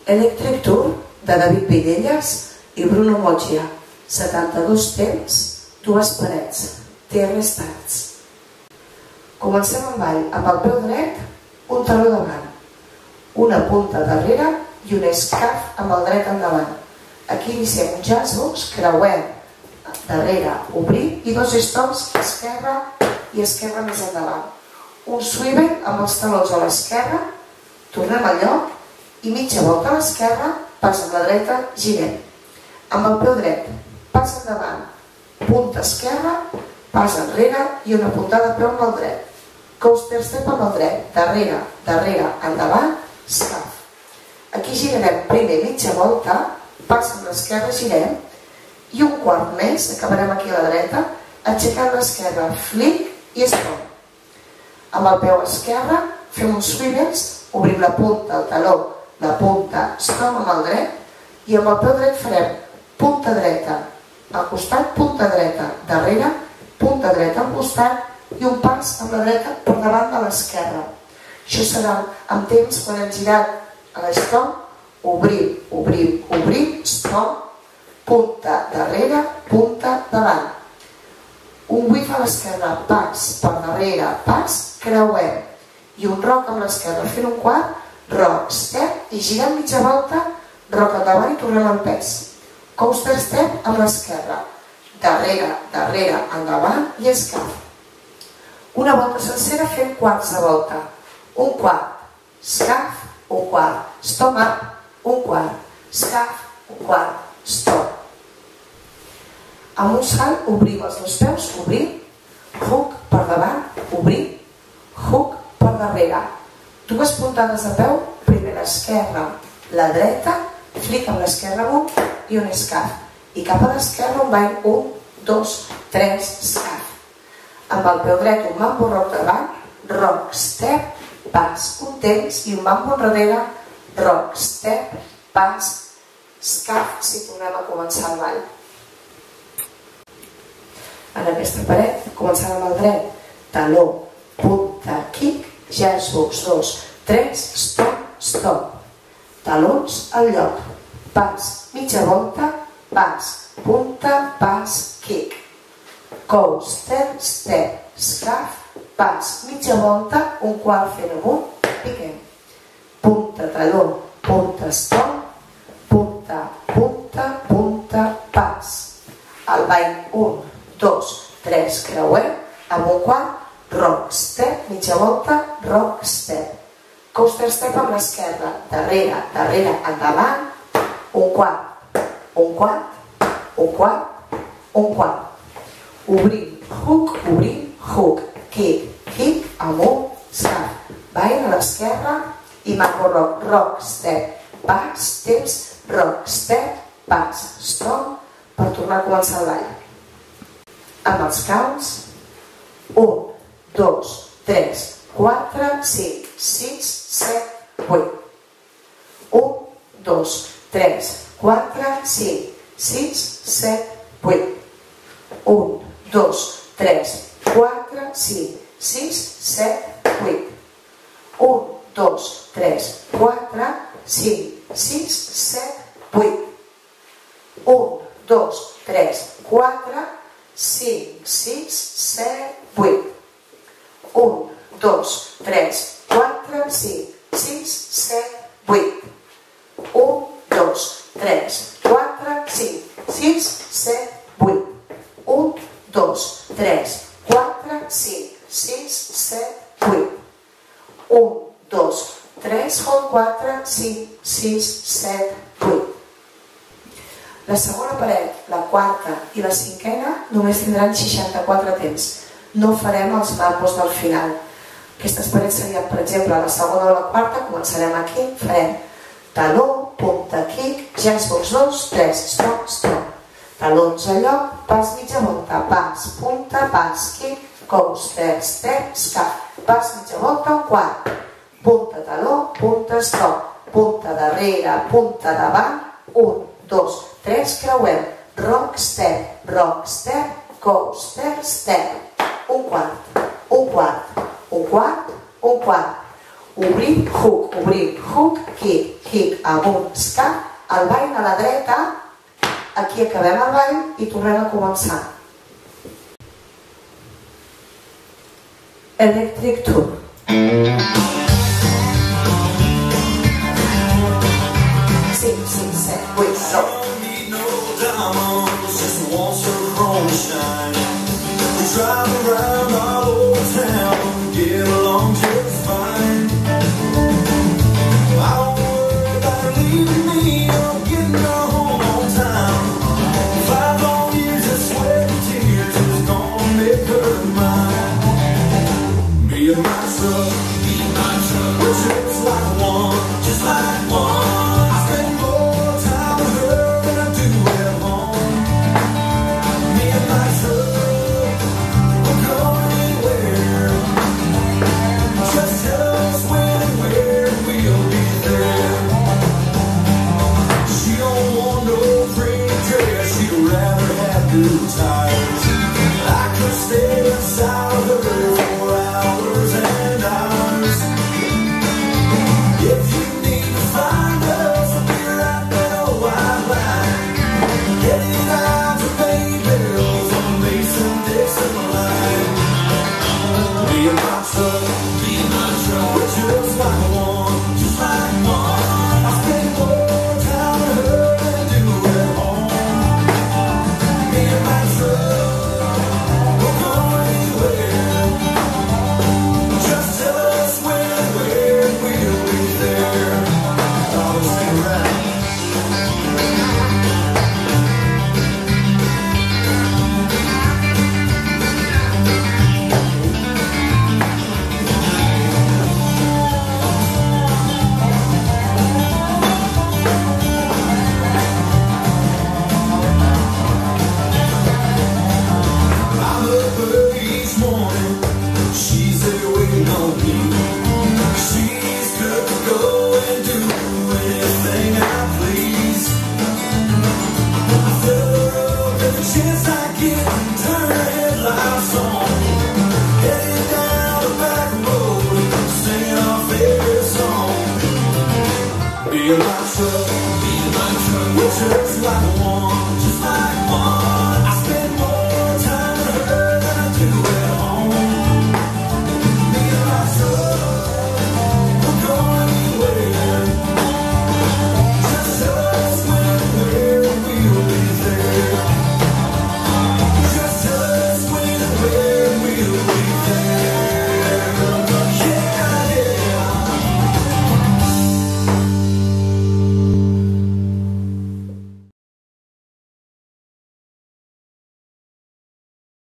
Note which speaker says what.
Speaker 1: Electric Tour de David Villelles i Bruno Moggia, 72 temps, 2 parets, TR Starts. Comencem el ball amb el peu dret, un taló davant, una punta darrere i un escaf amb el dret endavant. Aquí iniciem un jazzbox, creuem darrere, obrir i 2 stops esquerra i esquerra més endavant. Un swivel amb els talons a l'esquerra, tornem al lloc i mitja volta a l'esquerra, pas amb la dreta, girem. Amb el peu dret, pas endavant, punta esquerra, pas enrere i una puntada de peu amb el dret. Coaster step amb el dret, darrere, darrere, endavant, scaf. Aquí girarem primer mitja volta, pas amb l'esquerra, girem, i un quart més, acabarem aquí a la dreta, aixecant l'esquerra, flic i stop. Amb el peu esquerre fem uns swivels, obrim la punta, el taló, la punta, stop amb el dret, i amb el peu dret farem punta dreta al costat, punta dreta darrere, punta dreta al costat i un pas amb la dreta per davant de l'esquerra. Això serà amb temps quan hem girat a l'stop, obrim, obrim, obrim, stop, punta darrere, punta davant. Un whiff a l'esquerra, pas per darrere, pas, creuem. I un rock amb l'esquerra fent un quart, rock, step, i girant mitja volta, rock endavant i tornem al pes. Coaster step amb l'esquerra, darrere, darrere, endavant i escaf. Una volta sencera fent quarts de volta. Un quart, scaf, un quart, stop up, un quart, scaf, un quart, stop. Amb un salt obrim els 2 peus, obrim, hook per davant, obrim, hook per darrere. 2 puntades de peu, primer l'esquerra, la dreta, flic amb l'esquerra amunt i un escaf. I cap a l'esquerra un ball, 1, 2, 3, escaf. Amb el peu dret un mambo rock davant, rock, step, pas, un temps i un mambo enrere, rock, step, pas, escaf, si tornem a començar el ball. En aquesta paret, començant amb el dret, taló, punta, kick, jazzbox, 2, 3, stop, stop. Talons al lloc, pas, mitja volta, pas, punta, pas, kick. Coaster, step, scaf, pas, mitja volta, un quart fent amunt, piquem. Punta, taló, punta, stop, punta, punta, punta, pas. El ball, 1, 2, 3, creuem, amb un quart, rock, step, mitja volta, rock, step. Coaster step amb l'esquerra, darrere, darrere, endavant, un quart, un quart, un quart, un quart. Obrim, hook, kick, kick, amunt, scaf. Ball a l'esquerra i mambo rock, rock, step, pas, temps, rock, step, pas, stop, per tornar a començar el ball. Amb els counts, 1, 2, 3, 4, 5, 6, 7, 8. 1, 2, 3, 4, 5, 6, 7, 8. 1, 2, 3, 4, 5, 6, 7, 8. 1, 2, 3, 4, 5, 6, 7, 8. 1, 2, 3, 4, 5, 6, 7, 8. 1, 2, 3, 4, 5, 6, 7, 8. 1, 2, 3, 4, 5, 6, 7, 8. 1, 2, 3, 4, 5, 6, 7, 8. 1, 2, 3, 4, 5, 6, 7, 8. La segona paret, la quarta i la cinquena només tindran 64 temps. No farem els mambos del final. Aquestes parets serien, per exemple, la segona o la quarta, començarem aquí, farem taló, punta, kick, jazzbox 2, 3, stop, stop. Talons al lloc, pas mitja volta, pas, punta, pas, kick, coaster, step, scaf. Pas mitja volta, un quart. Punta, taló, punta, stop. Punta darrere, punta davant, 1, 2, 3, creuem, rock, step, coaster, step, un quart, un quart, un quart, un quart, obrir, hook, kick, amunt, escac, el ball a la dreta, aquí acabem el ball i tornem a començar. Electric Tour. 5, 6, 7, 8, 9.
Speaker 2: Drive around all over town, get along just fine. I don't worry about leaving me or getting home on time. 5 long years of sweat and tears is gonna make her mine. Me and my truck, we're just like one, just like one. I spend more time with her than I do at home. Me and my truck. New tires. I could stay inside of her for hours and hours. If you need to find us, we'll be right there, white line. Heading out to Baybells on the Mason-Dixon line. Me and my truck, we're just like one, just like one. I spend more time with her than I do at home. Be my truck, we're just like one.